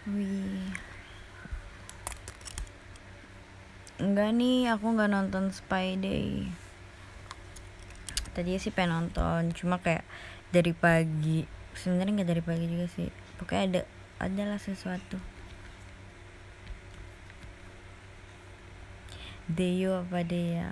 Wih. Enggak nih, aku nggak nonton Spy Day. Tadi sih pengen nonton, cuma kayak dari pagi. Sebenarnya nggak dari pagi juga sih. Pokoknya adalah sesuatu. Deyo apa Dea?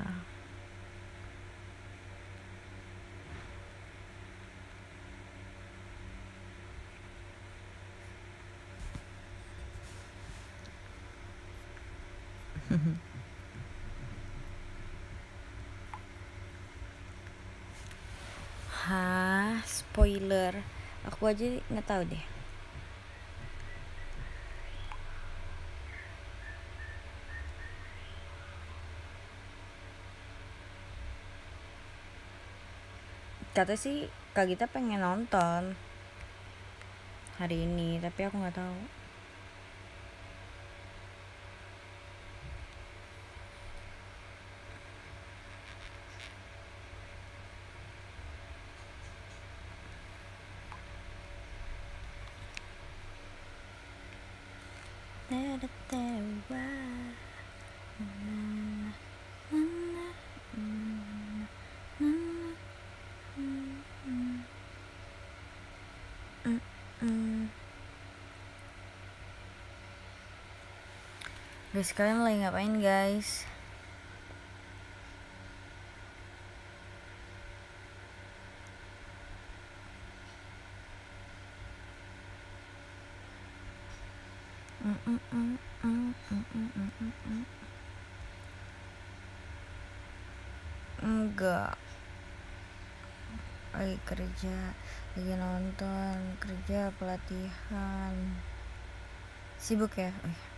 Hah, spoiler. Aku aja nggak tahu deh. Kata sih Kak Gita pengen nonton hari ini, tapi aku nggak tahu. Guys, kalian lagi ngapain guys? Enggak, lagi kerja, lagi nonton, kerja, pelatihan. Sibuk ya?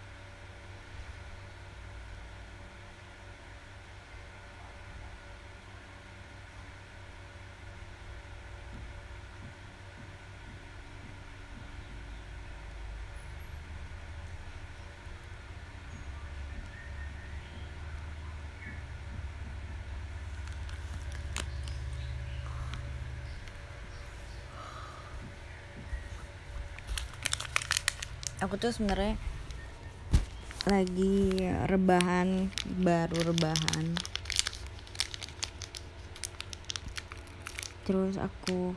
Aku tuh sebenarnya lagi baru rebahan. Terus aku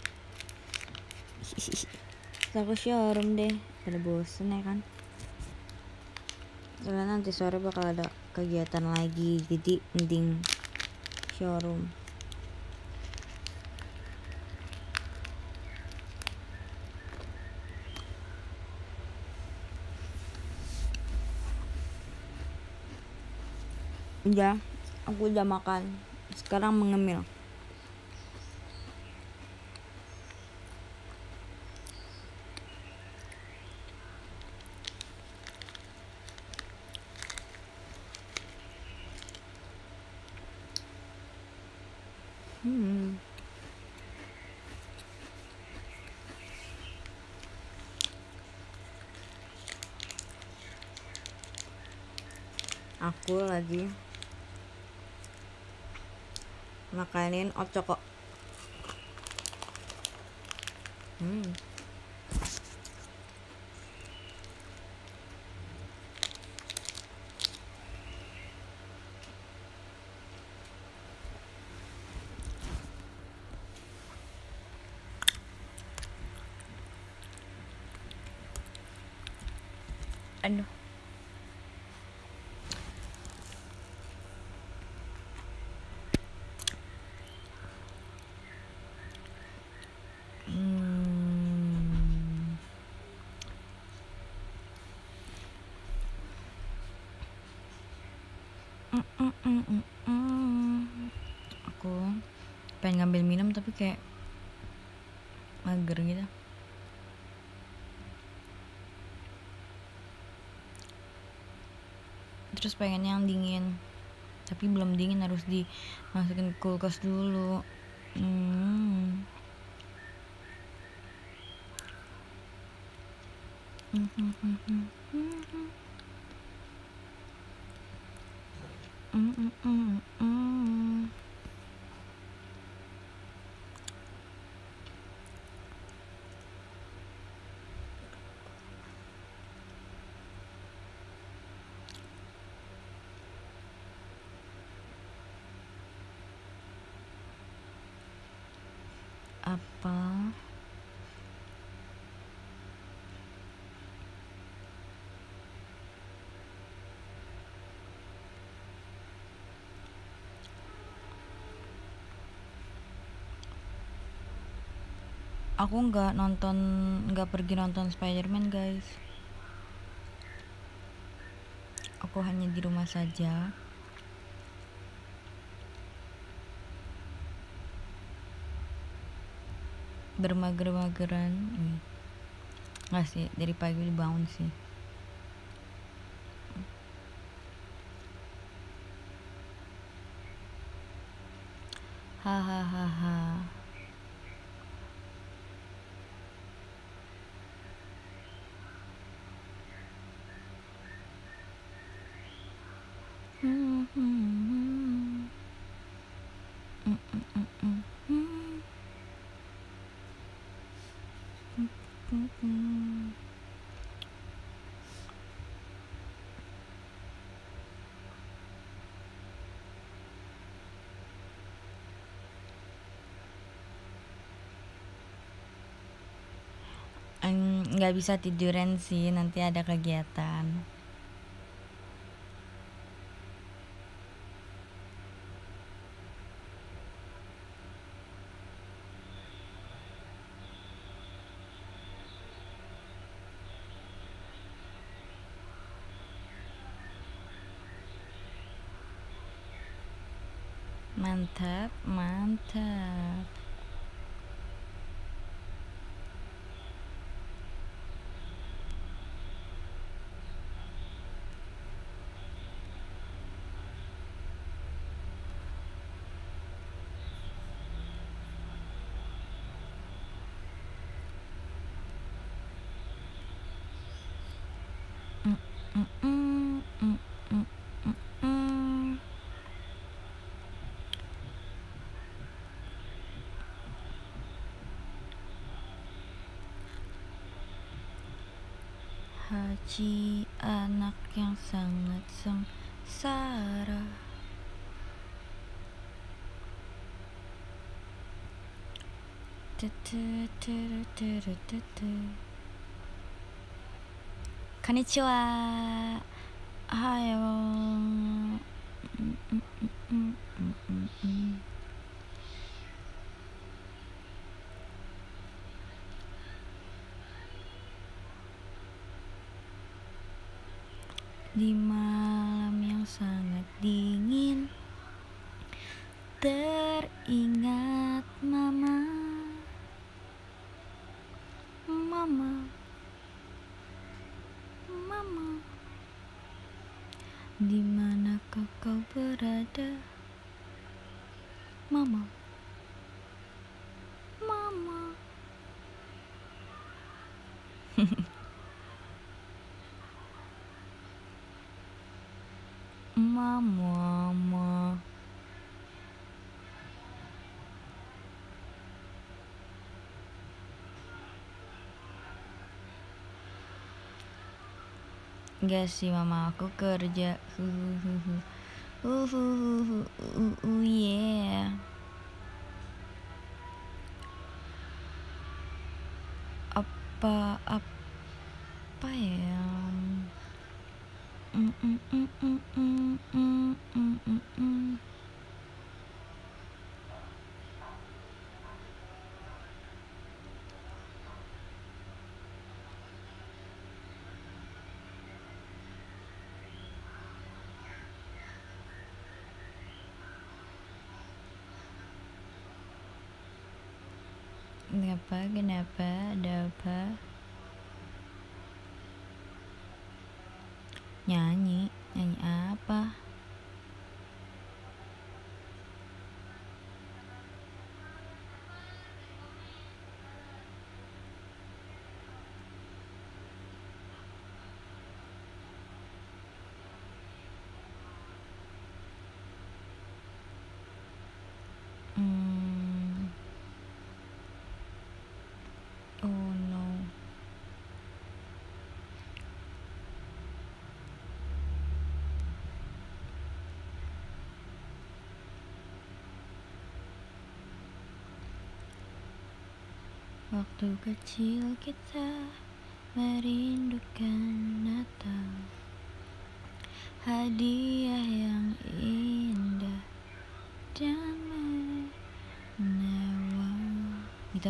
showroom deh, pada bosen ya kan. Soalnya nanti sore bakal ada kegiatan lagi, jadi mending showroom. Udah, aku udah makan. Sekarang mengemil. Aku lagi makanin ocoko. Aduh. Aku pengen ngambil minum tapi kayak mager gitu. Terus pengen yang dingin, tapi belum dingin, harus dimasukin kulkas dulu. Apa? Aku nggak pergi nonton Spider-Man, guys. Aku hanya di rumah saja. Bermager-mageran. Nggak sih, dari pagi bangun sih. Hahaha. Nggak bisa tiduran sih, nanti ada kegiatan. Mantap, mantap. Haji, anak yang sangat sengsara. Konnichiwa. Ahayo. Di malam yang sangat dingin, teringat mama. Di manakah kau berada, mama? Mama. Enggak sih, mama aku kerja. Yeah. Apa ya? Kenapa? Ada apa? Nyanyi apa? Oh no. Waktu kecil kita merindukan Natal, hadiah yang indah dan menewang gitu.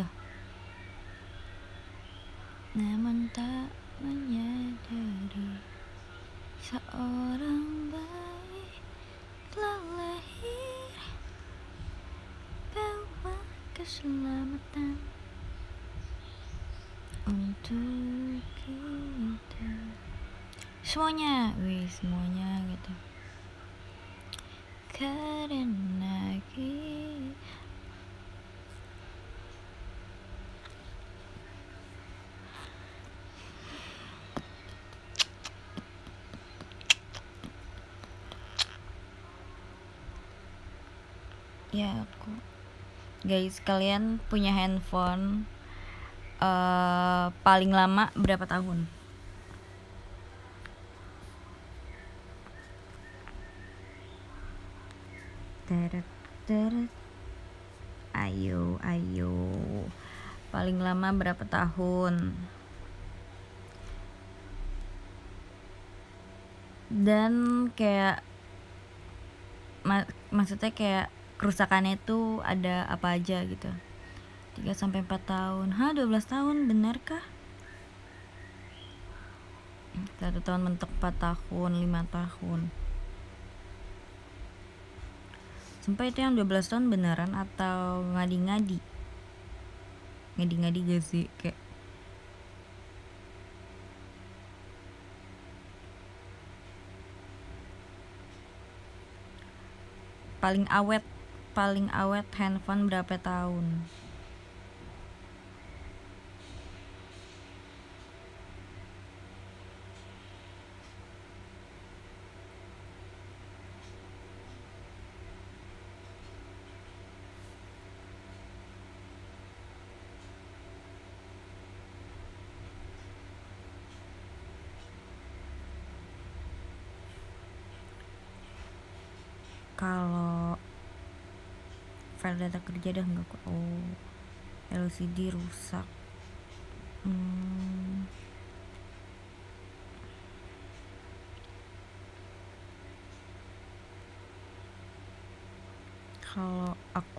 Namun tak menyadari seorang bayi telah lahir, bawa keselamatan untuk kita semuanya, semuanya gitu. Karena kita ya aku guys, kalian punya handphone paling lama berapa tahun? Teret. Ayo, paling lama berapa tahun? Dan kayak maksudnya kayak kerusakannya itu ada apa aja gitu. 3-4 tahun. 12 tahun, benarkah? 1 tahun mentok 4 tahun, 5 tahun. Sumpah itu yang 12 tahun beneran atau ngadi-ngadi? Ngadi-ngadi gak sih? Kayak paling awet handphone berapa tahun? Kalau file data kerja dah nggak kok. LCD rusak. Kalau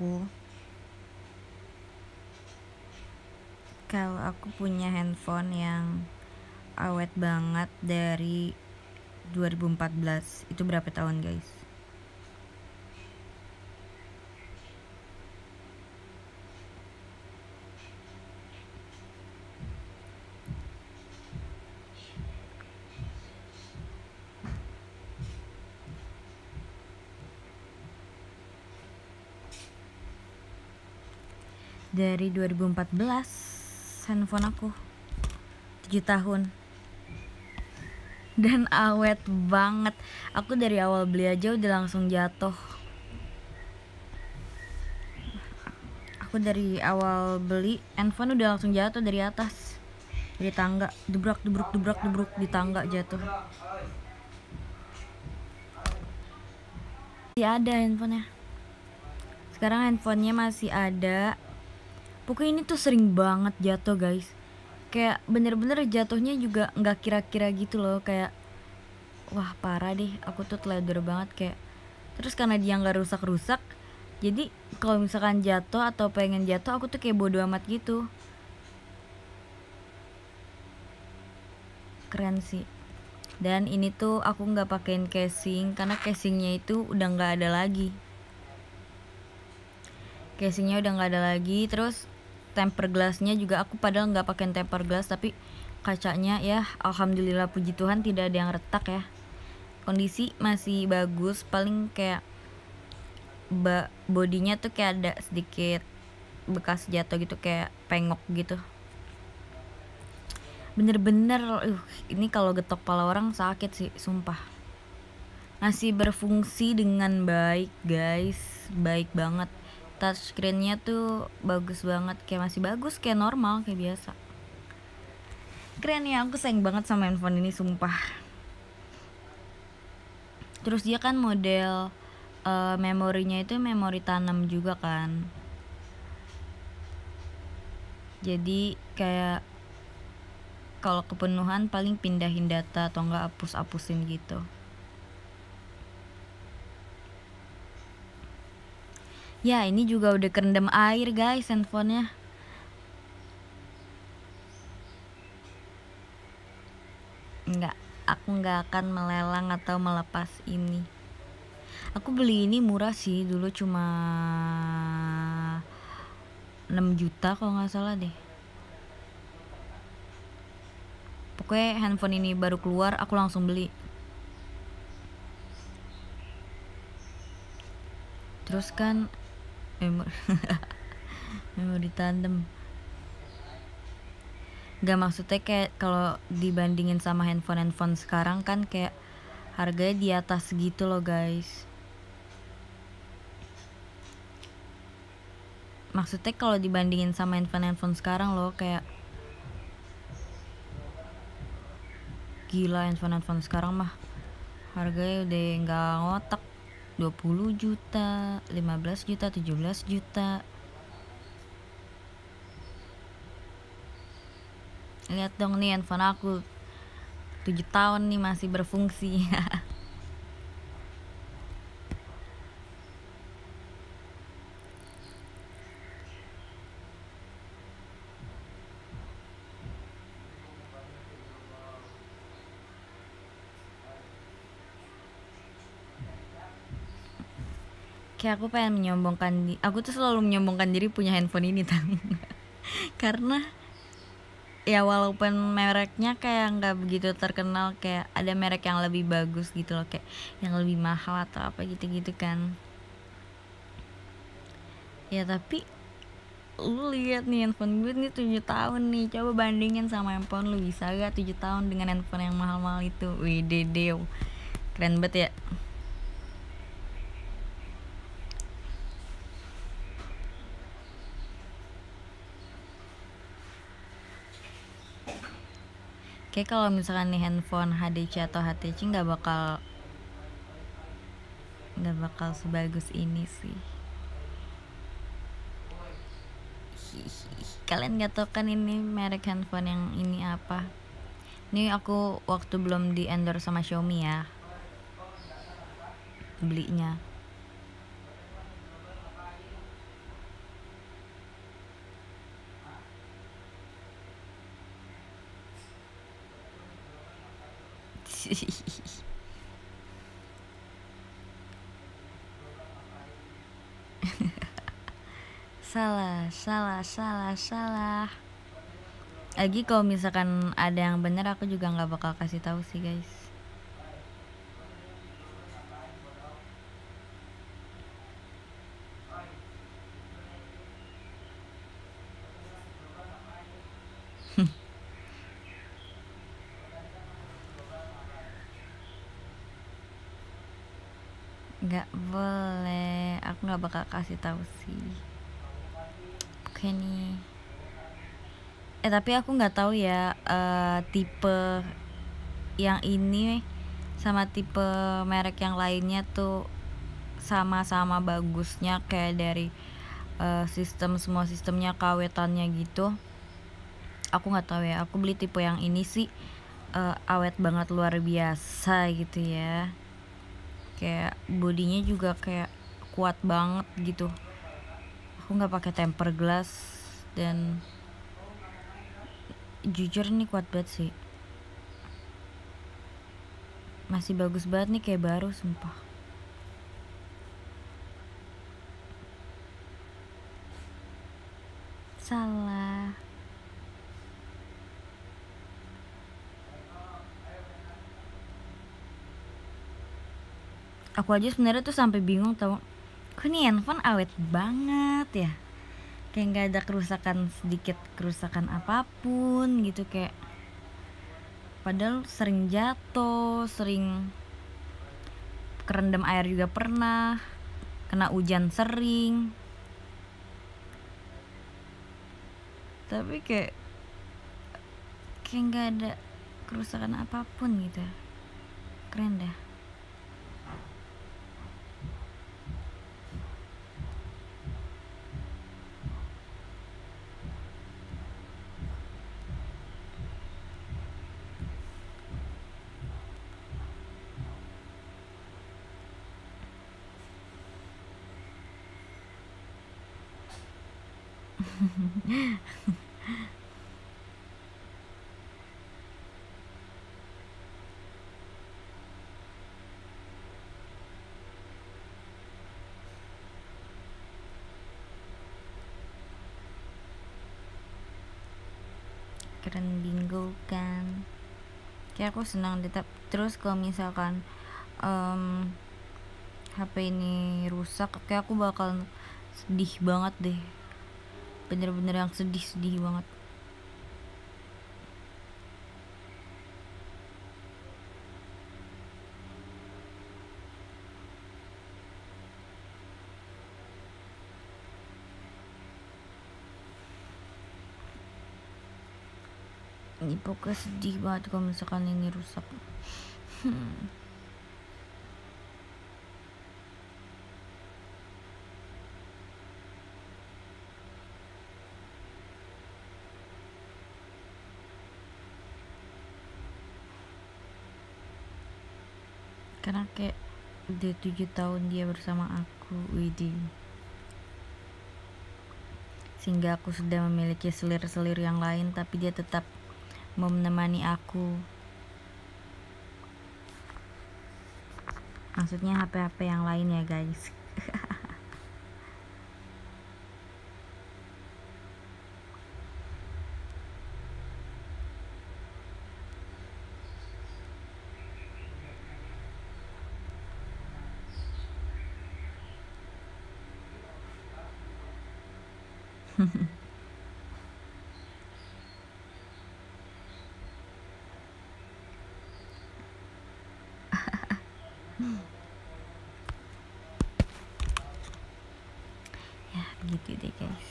aku punya handphone yang awet banget dari 2014. Itu berapa tahun guys? Dari 2014 handphone aku 7 tahun dan awet banget. Aku dari awal beli aja udah langsung jatuh. Aku dari awal beli handphone udah langsung jatuh dari atas, dari tangga, debrak di tangga jatuh. Masih ada handphonenya. Sekarang handphonenya masih ada. Pokoknya ini tuh sering banget jatuh guys. Kayak bener-bener jatuhnya juga nggak kira-kira gitu loh. Kayak wah parah deh, aku tuh teledor banget kayak. Terus karena dia nggak rusak-rusak, jadi kalau misalkan jatuh atau pengen jatuh, aku tuh kayak bodo amat gitu. Keren sih. Dan ini tuh aku nggak pakein casing karena casingnya itu udah nggak ada lagi. Casingnya udah nggak ada lagi. Terus temper glassnya juga aku padahal nggak pakai temper glass, tapi kacanya ya alhamdulillah puji Tuhan tidak ada yang retak ya. Kondisi masih bagus, paling kayak bodinya tuh kayak ada sedikit bekas jatuh gitu, kayak pengok gitu. Bener-bener ini kalau getok pala orang sakit sih sumpah. Masih berfungsi dengan baik guys, baik banget. Touchscreennya tuh bagus banget, kayak masih bagus, kayak normal, kayak biasa. Keren ya, aku sayang banget sama handphone ini sumpah. Terus dia kan model memorinya itu memori tanam juga kan. Jadi kayak kalau kepenuhan paling pindahin data atau enggak hapus-hapusin gitu. Ya ini juga udah kerendam air guys handphonenya. Enggak, aku nggak akan melelang atau melepas ini. Aku beli ini murah sih, dulu cuma 6 juta kalau nggak salah deh. Pokoknya handphone ini baru keluar aku langsung beli. Terus kan memori tandem. Gak, maksudnya kayak kalau dibandingin sama handphone sekarang kan kayak harganya di atas gitu loh guys. Maksudnya kalau dibandingin sama handphone sekarang loh, kayak gila handphone sekarang mah harganya udah nggak ngotak. 20 juta, 15 juta, 17 juta. Lihat dong nih handphone aku 7 tahun nih masih berfungsi. Kayak aku pengen menyombongkan aku tuh selalu menyombongkan diri punya handphone ini tau. Karena ya walaupun mereknya kayak nggak begitu terkenal, kayak ada merek yang lebih bagus gitu loh, kayak yang lebih mahal atau apa gitu-gitu kan. Ya tapi lu lihat nih handphone gue nih 7 tahun nih, coba bandingin sama handphone lu, bisa gak 7 tahun dengan handphone yang mahal-mahal itu. Wih dedeo, keren banget ya. Kayak kalau misalkan nih handphone HDC atau HTC nggak bakal sebagus ini sih. Kalian nggak tahu kan ini merek handphone yang ini apa? Ini aku waktu belum di endorse sama Xiaomi ya belinya. salah. Lagi kalau misalkan ada yang bener aku juga nggak bakal kasih tahu sih guys. Nggak boleh, aku nggak bakal kasih tahu sih. Oke nih. Tapi aku nggak tahu ya tipe yang ini sama tipe merek yang lainnya tuh sama-sama bagusnya kayak dari semua sistemnya, kawetannya gitu. Aku nggak tahu ya. Aku beli tipe yang ini sih awet banget luar biasa gitu ya. Kayak bodinya juga kayak kuat banget gitu. Aku nggak pakai tempered glass dan jujur ini kuat banget sih. Masih bagus banget nih, kayak baru sumpah. Salah. Aku aja sebenarnya tuh sampai bingung tau, kok nih handphone awet banget ya, kayak nggak ada sedikit kerusakan apapun gitu, kayak padahal sering jatuh, sering kerendam air juga pernah, kena hujan sering, tapi kayak nggak ada kerusakan apapun gitu. Keren dah. Keren bingo kan. Kayak aku senang deh. Terus kalau misalkan HP ini rusak, kayak aku bakal sedih banget deh, bener-bener yang sedih banget. Ini pokoknya sedih banget kalau misalkan ini rusak. Karena kayak udah 7 tahun dia bersama aku, widih. Sehingga aku sudah memiliki selir-selir yang lain, tapi dia tetap mau menemani aku. Maksudnya HP-HP yang lain ya guys. Ya begitu deh guys.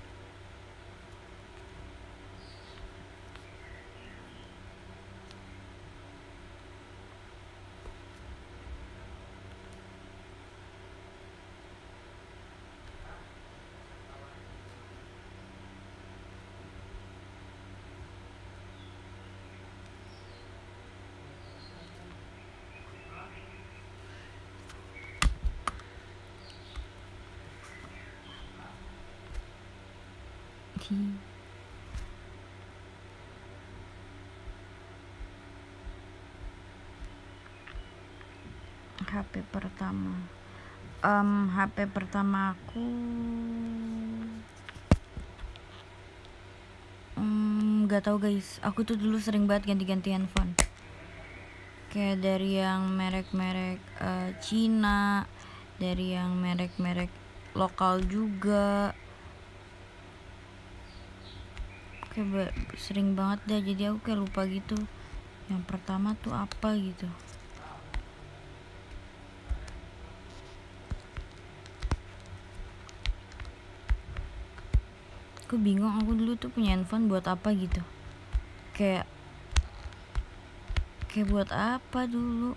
HP pertama HP pertama aku gak tau guys. Aku tuh dulu sering banget ganti-ganti handphone, kayak dari yang merek-merek Cina, dari yang merek-merek lokal juga, kayak sering banget deh. Jadi aku kayak lupa gitu yang pertama tuh apa gitu. Aku bingung aku dulu tuh punya handphone buat apa gitu, kayak buat apa dulu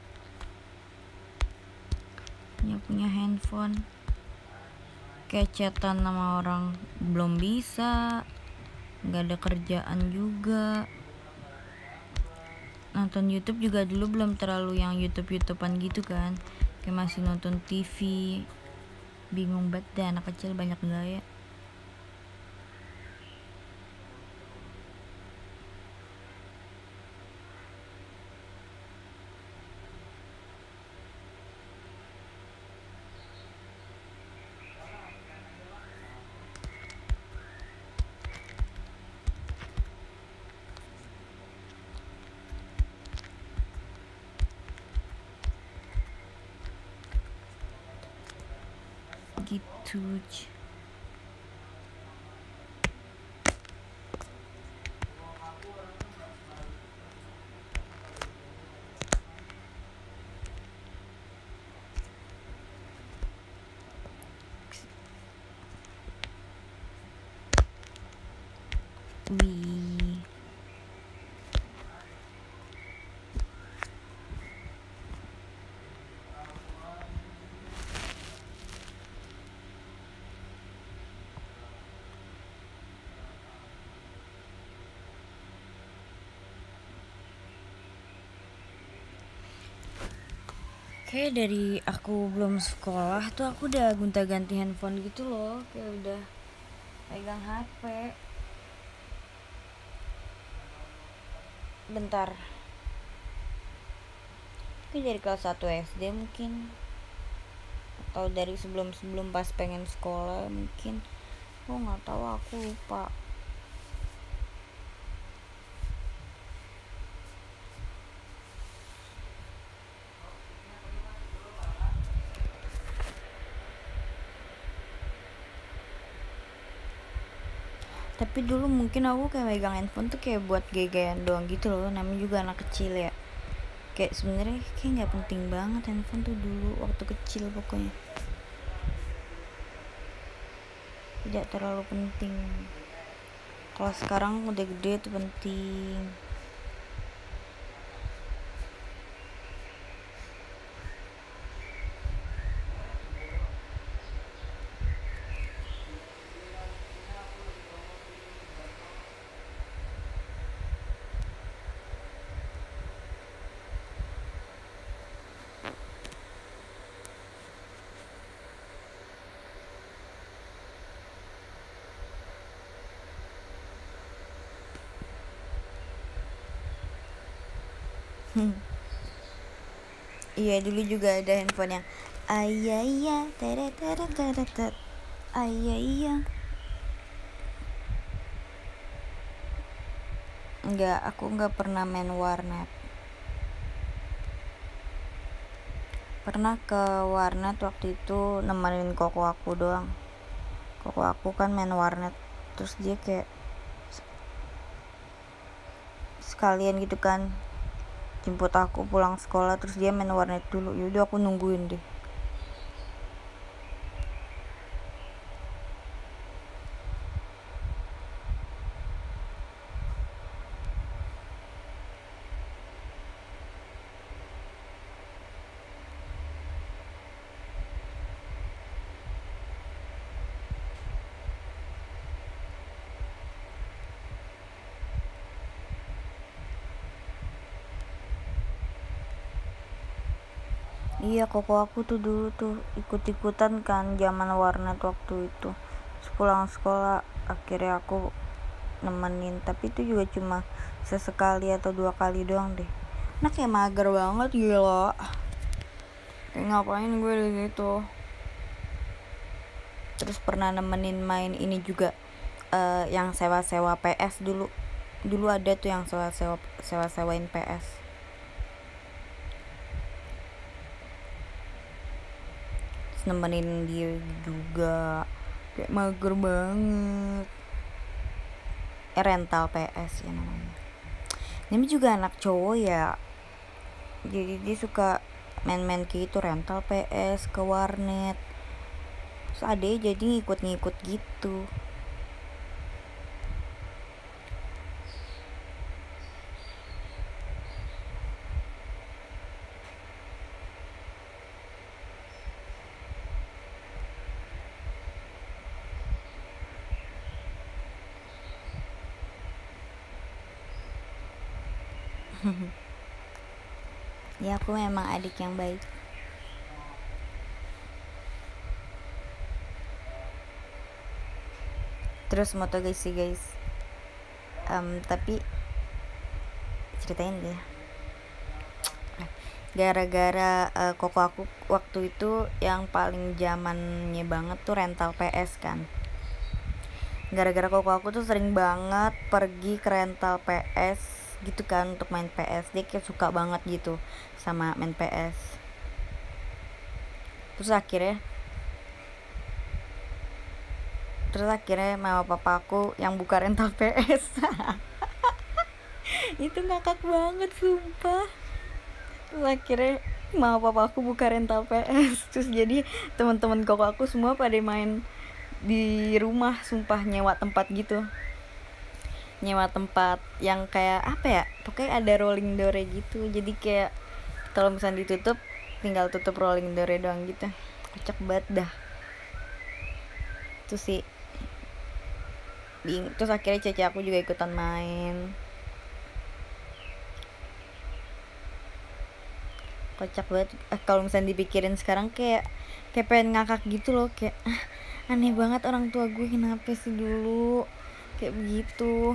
punya handphone. Kayak chatan sama orang belum bisa, nggak ada kerjaan juga. Nonton YouTube juga dulu belum terlalu yang YouTubean gitu kan, kayak masih nonton TV. Bingung banget deh, anak kecil banyak gaya. Gitu. Wih, kayak dari aku belum sekolah tuh aku udah gonta-ganti handphone gitu loh, kayak udah pegang HP. Bentar, itu dari kelas 1 SD mungkin, atau dari sebelum pas pengen sekolah mungkin. Nggak tahu, aku lupa. Tapi dulu mungkin aku kayak megang handphone tuh kayak buat gaya-gayaan doang gitu loh, namanya juga anak kecil ya. Kayak sebenarnya kayak nggak penting banget handphone tuh dulu waktu kecil, pokoknya tidak terlalu penting. Kalau sekarang udah gede tuh penting. Iya, dulu juga ada handphone yang ayah iya teret teret teret teret ayah iya. Enggak, aku nggak pernah main warnet. Pernah ke warnet waktu itu nemenin koko aku doang. Koko aku kan main warnet, terus dia kayak sekalian gitu kan jemput aku pulang sekolah, terus dia main warnet dulu. Yaudah aku nungguin deh. Iya, koko aku tuh dulu tuh ikut-ikutan kan zaman warnet waktu itu. Pulang sekolah akhirnya aku nemenin, tapi itu juga cuma sesekali atau 2 kali doang deh. Nah, kayak mager banget, gila. Kayak ngapain gue di situ. Terus pernah nemenin main ini juga, yang sewa-sewa PS dulu. Dulu ada tuh yang sewa-sewain PS. Terus nemenin dia juga. Kayak mager banget. Rental PS ya namanya. Ini juga anak cowok ya, jadi dia suka main-main gitu, rental PS ke warnet. Terus adek jadi ngikut-ngikut gitu. Ya, aku memang adik yang baik. Terus moto guys sih guys, tapi ceritain deh. Gara-gara koko aku waktu itu yang paling zamannya banget tuh rental PS kan. Gara-gara koko aku tuh sering banget pergi ke rental PS gitu kan untuk main PS. Dia kayak suka banget gitu sama main PS. Terus akhirnya mama papa aku yang buka rental PS. Itu ngakak banget sumpah. Terus akhirnya mama papa aku buka rental PS. Terus jadi teman-teman koko aku semua pada main di rumah, sumpah, nyewa tempat gitu. Nyewa tempat yang kayak apa ya, pokoknya ada rolling door gitu. Jadi kayak kalau misalnya ditutup tinggal tutup rolling door doang gitu. Kocak banget dah. Terus sih terus akhirnya cece aku juga ikutan main. Kocak banget. Kalau misalnya dipikirin sekarang kayak pengen ngakak gitu loh, kayak Aneh banget orang tua gue kenapa sih dulu kayak begitu.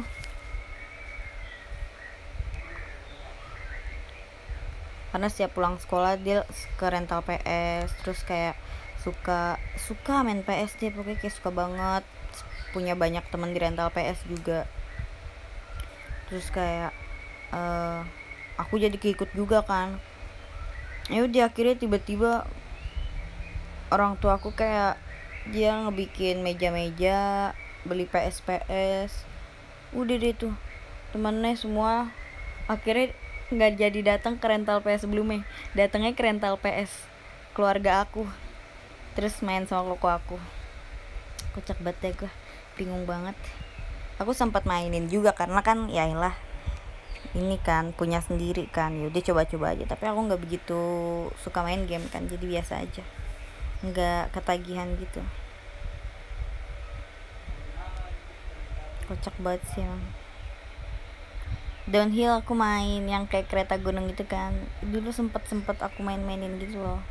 Karena setiap pulang sekolah dia ke rental PS, terus kayak suka main PS, dia pokoknya kayak suka banget, punya banyak temen di rental PS juga. Terus kayak aku jadi keikut juga kan. Ya udah akhirnya tiba-tiba orang tua aku kayak dia ngebikin meja-meja, beli PS, udah deh tuh temennya semua akhirnya nggak jadi datang ke rental PS sebelumnya, datangnya ke rental PS keluarga aku, terus main sama koko aku. Kocak banget deh gue, bingung banget. Aku sempat mainin juga karena kan ya iyalah ini kan punya sendiri kan, yaudah coba-coba aja, tapi aku nggak begitu suka main game kan, jadi biasa aja, nggak ketagihan gitu. Kocak banget sih emang. Downhill aku main yang kayak kereta gunung gitu kan, dulu sempet aku mainin gitu loh,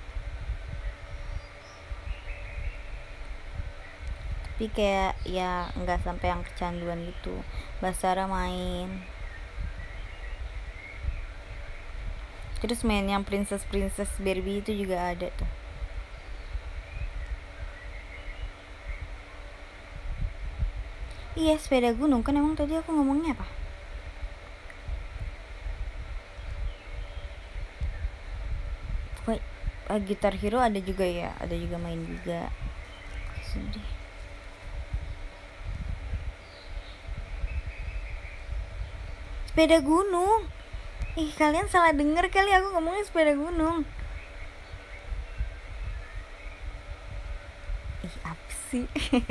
tapi kayak ya nggak sampai yang kecanduan gitu. Basara main, terus main yang princess Barbie itu juga ada tuh. Iya sepeda gunung kan, emang tadi aku ngomongnya apa? Gitar Hero ada juga ya, ada juga main juga. Sedih. Sepeda gunung, kalian salah denger kali, aku ngomongnya sepeda gunung. Apa sih?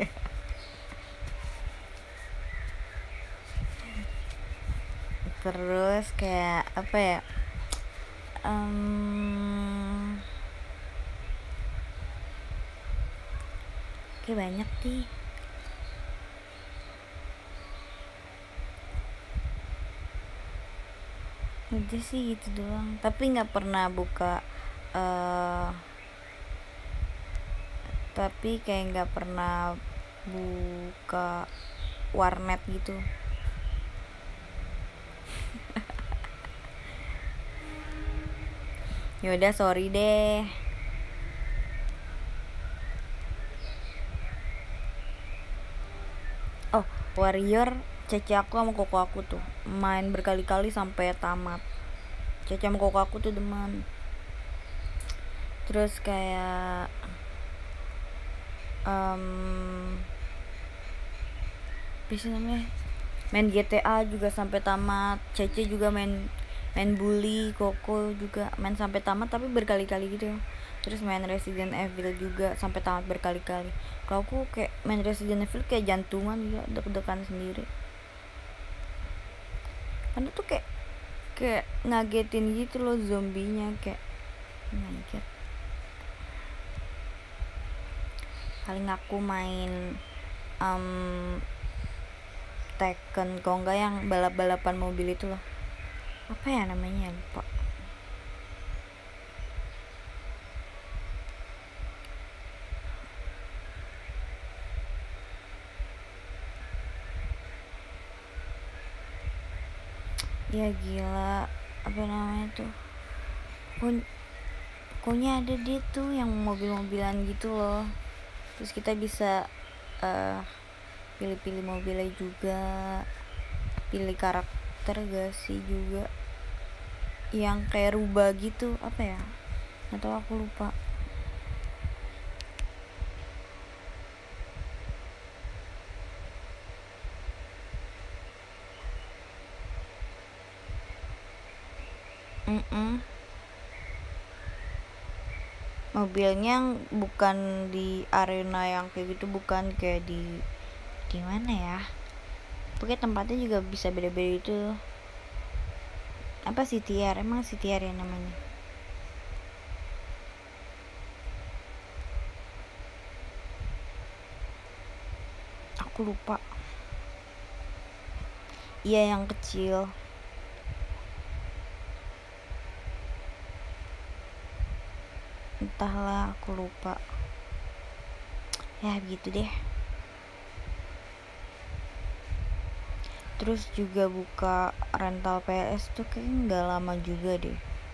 Terus kayak apa ya, kayak banyak sih. Udah sih gitu doang, tapi nggak pernah buka tapi kayak nggak pernah buka warnet gitu. Yaudah sorry deh. Oh Warrior, Cece aku sama koko aku tuh main berkali-kali sampai tamat. Cece sama koko aku tuh demen. Terus kayak apa sih namanya, main GTA juga sampai tamat. Cece juga main bully, koko juga main sampai tamat tapi berkali-kali gitu. Terus main Resident Evil juga sampai tamat berkali-kali. Kalau aku kayak main Resident Evil kayak jantungan ya, deg-degan sendiri. Karena tuh kayak ngagetin gitu loh zombinya, kayak ngaget. Paling aku main Tekken, kalau enggak yang balap-balapan mobil itu loh, apa ya namanya, lupa. Ya gila, apa namanya tuh, pokoknya ada dia tuh yang mobil-mobilan gitu loh, terus kita bisa pilih-pilih mobilnya juga, pilih karakter gak sih juga, yang kayak rubah gitu, apa ya, nggak tahu, aku lupa. Mobilnya bukan di arena yang kayak gitu, bukan kayak di mana ya, pokoknya tempatnya juga bisa beda-beda itu. Apa CTR, emang CTR ya namanya? Aku lupa. Iya yang kecil. Entahlah, aku lupa. Ya begitu deh. Terus juga buka rental PS tuh kayaknya nggak lama juga deh,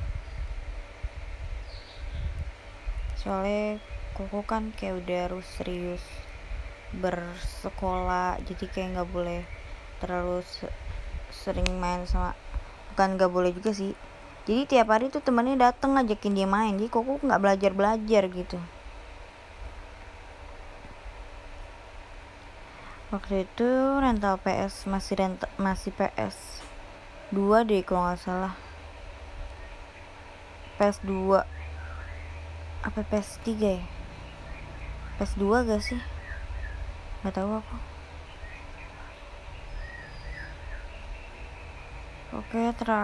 soalnya koko kan kayak udah harus serius bersekolah, jadi kayak nggak boleh terlalu sering main sama, bukan nggak boleh juga sih, jadi tiap hari tuh temennya dateng ngajakin dia main, jadi koko nggak belajar gitu. Waktu itu rental PS masih PS 2 deh kalau nggak salah, PS 2 apa PS 3 ya, PS 2 gak sih, nggak tahu aku. Oke,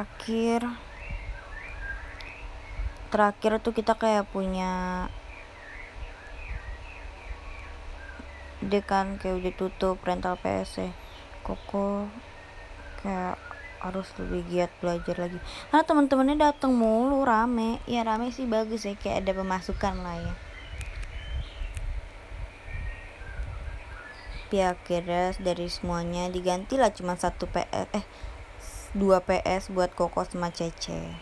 terakhir tuh kita kayak punya dia kan kayak udah tutup rental PS ya, koko kayak harus lebih giat belajar lagi karena teman-temannya datang mulu, rame sih, bagus ya, kayak ada pemasukan lah ya. Tapi akhirnya dari semuanya diganti lah cuma 2 PS buat koko sama Cece.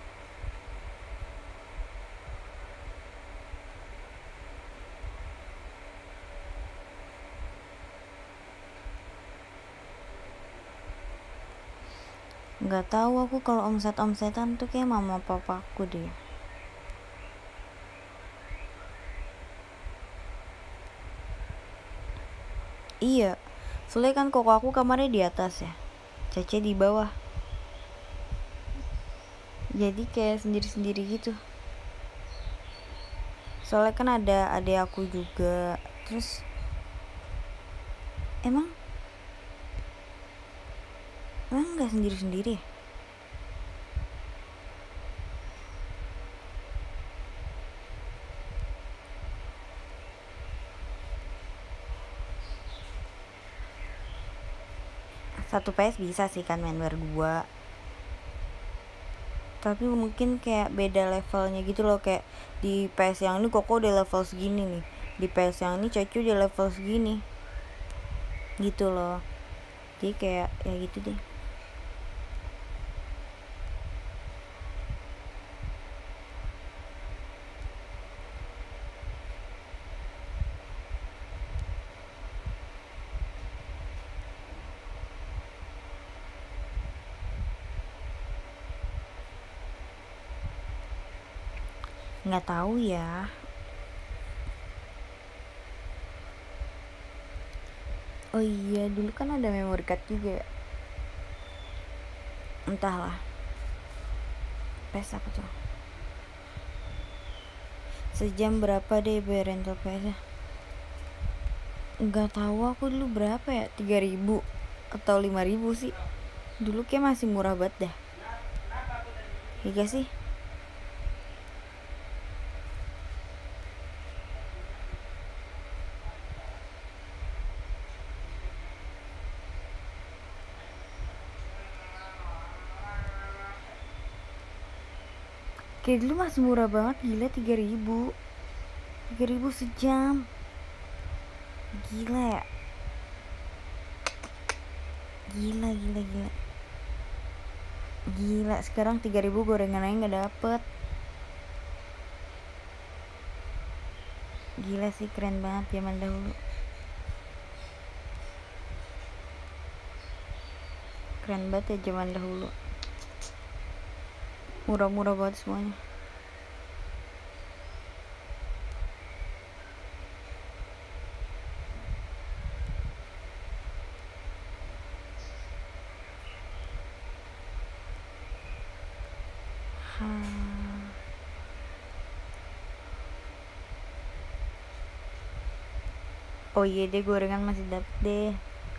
Nggak tahu aku kalau omsetan tuh kayak mama papaku deh. Iya, soalnya kan koko aku kamarnya di atas ya, Cece di bawah, jadi kayak sendiri-sendiri gitu. Soalnya kan ada adik aku juga, terus emang nggak sendiri-sendiri ya? Satu PS bisa sih kan main berdua, tapi mungkin kayak beda levelnya gitu loh, kayak di PS yang ini koko udah level segini nih, di PS yang ini Cece udah level segini gitu loh, jadi kayak ya gitu deh. Nggak tahu ya. Oh iya, dulu kan ada memory card juga ya, entahlah PS apa tuh, sejam berapa deh bayar rental PS nya, nggak tahu aku dulu berapa ya, 3.000 atau 5.000 sih dulu, kayak masih murah banget dah. Iya sih. Kayak dulu masih murah banget, gila, 3.000 sejam, gila ya, gila. Sekarang 3.000 gorengan aja nggak dapet, gila sih, keren banget zaman dahulu, keren banget ya zaman dahulu, murah-murah banget semuanya. Oh iya deh, gorengan masih dapet deh.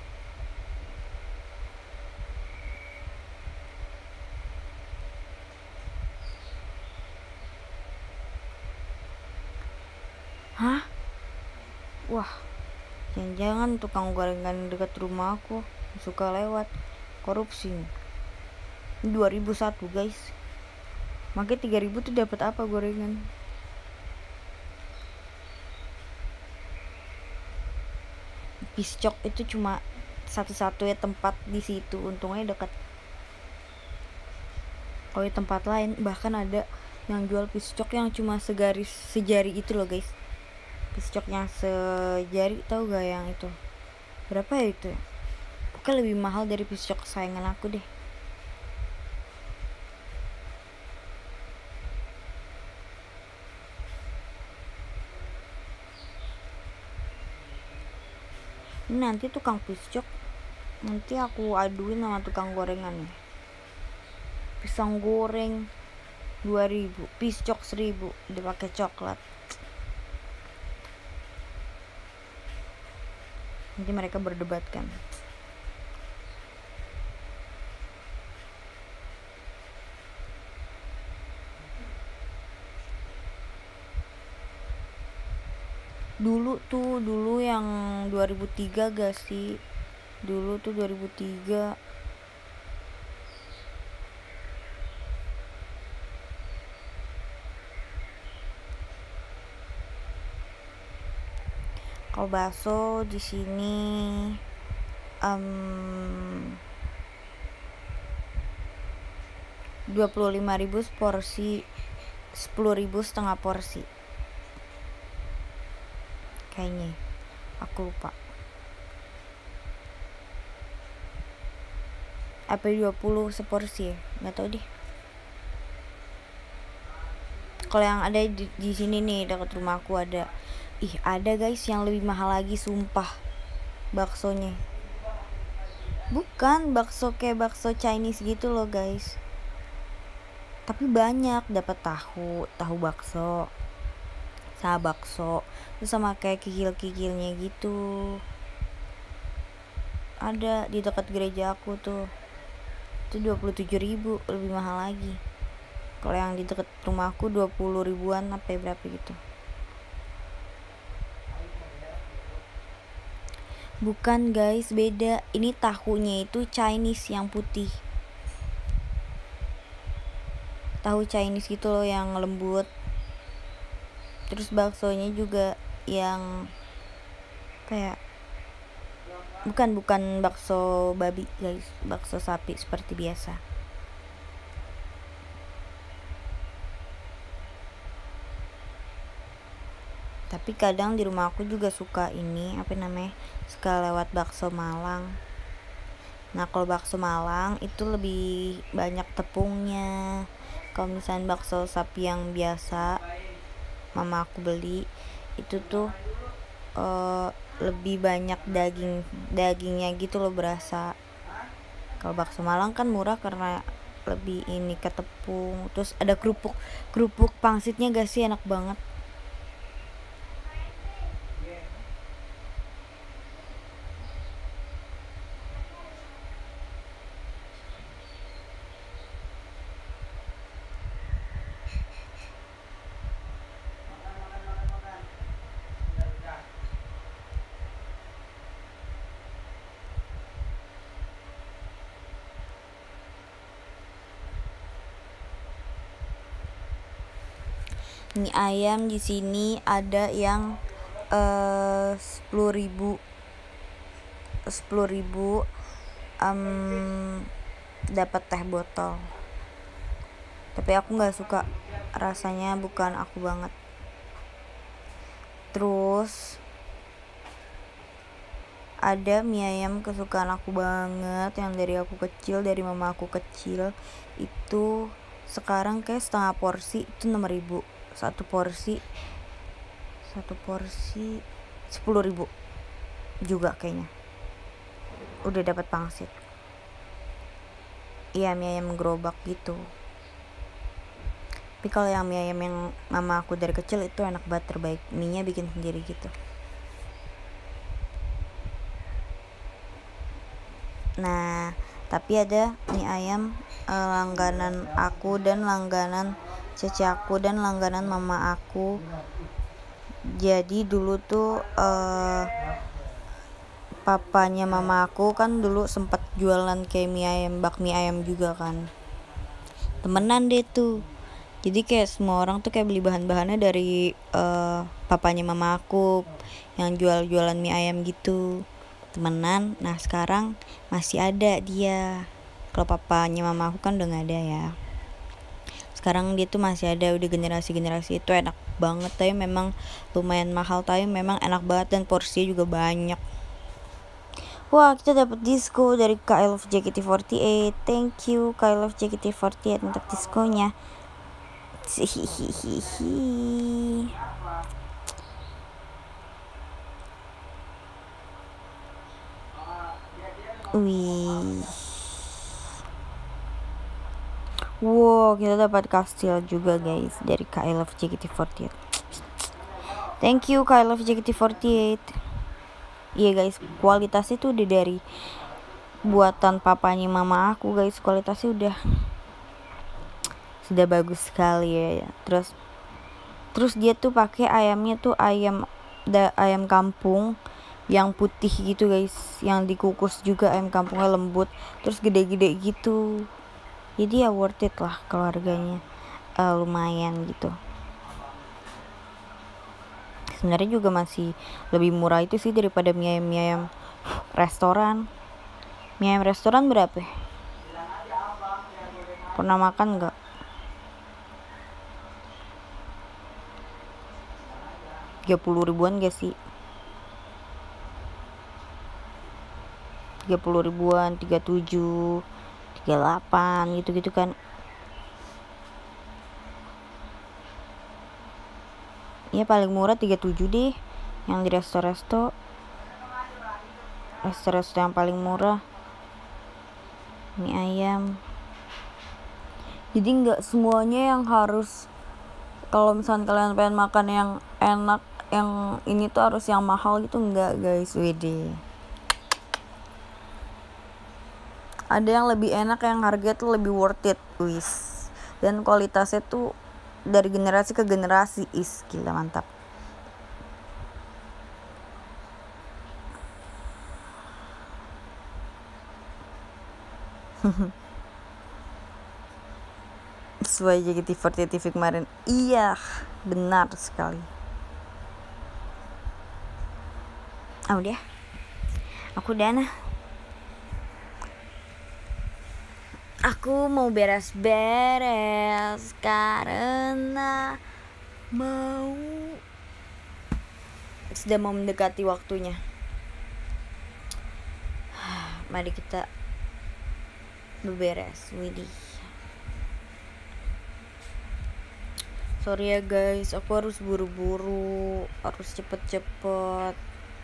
Hah? Wah, jangan-jangan tukang gorengan dekat rumah aku suka lewat, korupsi. 2001 guys, makanya 3.000 tuh dapat apa gorengan. Piscok itu cuma satu-satunya tempat di situ, untungnya deket. Kalau di tempat lain bahkan ada yang jual piscok yang cuma sejari itu loh guys, piscok yang sejari, tahu gak yang itu berapa ya itu? Pokoknya lebih mahal dari piscok kesayangan aku deh. Ini nanti tukang piscok, nanti aku aduin sama tukang gorengan nih. Pisang goreng 2000, piscok 1000, udah pakai coklat. Nanti mereka berdebatkan. Dulu yang 2003 gak sih? Dulu tuh 2003. Kalau bakso di sini 25.000 seporsi, 10.000 setengah porsi kayaknya, aku lupa. Apa 20 seporsi ya, nggak tahu deh. Kalau yang ada di sini nih dekat rumahku ada guys yang lebih mahal lagi, sumpah, baksonya. Bukan bakso kayak bakso Chinese gitu loh guys, tapi banyak, dapat tahu bakso sama bakso, terus sama kayak kikil-kikilnya gitu. Ada di dekat gereja aku tuh, itu 27.000, lebih mahal lagi. Kalau yang di dekat rumahku 20 ribuan apa berapa gitu. Bukan guys, beda. Ini tahunya itu Chinese yang putih, tahu Chinese gitu loh yang lembut. Terus baksonya juga yang kayak bukan bakso babi guys, bakso sapi seperti biasa. Tapi kadang di rumah aku juga suka suka lewat bakso Malang. Nah kalau bakso Malang itu lebih banyak tepungnya. Kalau misalnya bakso sapi yang biasa mama aku beli itu tuh lebih banyak dagingnya gitu loh, berasa. Kalau bakso Malang kan murah karena lebih ini ke tepung. Terus ada kerupuk pangsitnya gak sih, enak banget. Mie ayam di sini ada yang 10.000 dapat teh botol. Tapi aku nggak suka rasanya, bukan aku banget. Terus ada mie ayam kesukaan aku banget yang dari mama aku kecil, itu sekarang kayak setengah porsi itu 6.000, satu porsi 10.000 juga kayaknya, udah dapat pangsit. Iya, mie ayam gerobak gitu. Tapi kalau yang mie ayam yang mama aku dari kecil itu enak banget, terbaik. Mie nya bikin sendiri gitu. Nah tapi ada mie ayam langganan aku dan langganan cece aku dan langganan mama aku. Jadi dulu tuh papanya mama aku kan dulu sempat jualan kayak bakmi ayam juga kan, temenan deh tuh. Jadi kayak semua orang tuh kayak beli bahan-bahannya dari papanya mama aku yang jualan mie ayam gitu. temenan. Nah sekarang masih ada dia. Kalau papanya mama aku kan udah nggak ada ya. Sekarang dia tuh masih ada, udah generasi itu enak banget. Tapi memang lumayan mahal, tapi memang enak banget dan porsinya juga banyak. Wah, kita dapat disco dari Kak I Love JKT48. Thank you Kak I Love JKT48 untuk diskonya. Hihihihi. Wih. Wow, kita dapat kastil juga guys dari Kak I Love JKT48. Thank you Kak I Love JKT48. Iya guys, kualitasnya tuh udah dari buatan papanya mama aku guys. Kualitasnya sudah bagus sekali ya. Terus dia tuh pakai ayamnya tuh ayam kampung yang putih gitu guys, yang dikukus juga. Ayam kampungnya lembut, terus gede-gede gitu. Jadi ya worth it lah, keluarganya lumayan gitu. Sebenarnya juga masih lebih murah itu sih daripada mie ayam restoran. Mie ayam restoran berapa? Pernah makan nggak? $30.000 gak sih? 30.000-an, 37, 38 gitu-gitu kan. Ya paling murah 37 deh, yang di resto yang paling murah mie ayam. Jadi nggak semuanya yang harus, kalau misalnya kalian pengen makan yang enak, yang ini tuh harus yang mahal gitu, enggak guys. Wede, ada yang lebih enak, yang harga tuh lebih worth it wis, dan kualitasnya tuh dari generasi ke generasi. Gila mantap. Sesuai JKT48 TV kemarin. Iya, benar sekali. Udah, aku udah nah. Aku mau beres-beres karena sudah mau mendekati waktunya. Mari kita beberes. Widih. Sorry ya guys, aku harus buru-buru, harus cepet-cepet.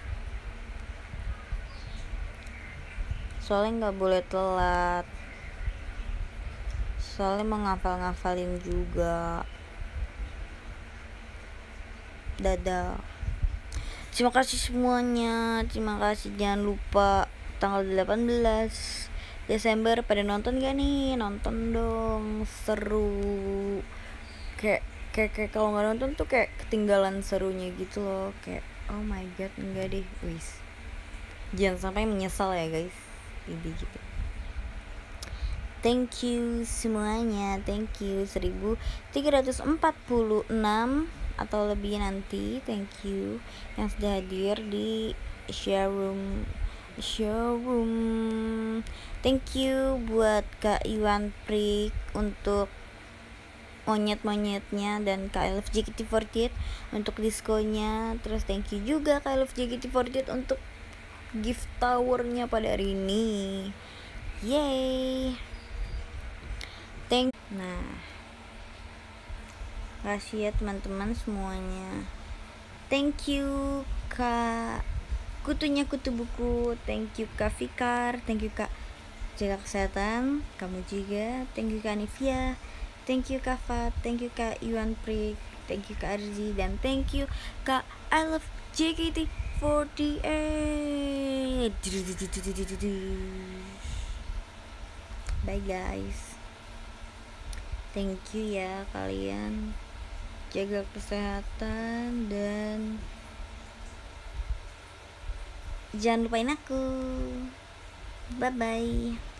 Soalnya nggak boleh telat. Soalnya mau ngafalin juga. Dadah. Terima kasih semuanya. Terima kasih, jangan lupa tanggal 18 Desember pada nonton gak nih? Nonton dong, seru. Kayak kalau nggak nonton tuh kayak ketinggalan serunya gitu loh. Kayak oh my god, enggak deh, wis. Jangan sampai menyesal ya guys. Ini gitu. Thank you semuanya. Thank you 1346 atau lebih nanti. Thank you yang sudah hadir di showroom. Thank you buat Kak Iwan Prik untuk monyet-monyetnya, dan Kak I Love JKT48 untuk diskonya. Terus thank you juga Kak I Love JKT48 untuk gift towernya pada hari ini. Yay. Nah, kasih ya teman-teman semuanya. Thank you Kak Kutunya Kutu Buku. Thank you Kak Fikar. Thank you Kak Jaga Kesehatan. Kamu juga. Thank you Kak Nivia. Thank you Kak Fat. Thank you Kak Iwan Prik. Thank you Kak Arzi. Dan thank you Kak I Love JKT48. Bye guys. Thank you ya kalian. Jaga kesehatan dan jangan lupain aku. Bye bye.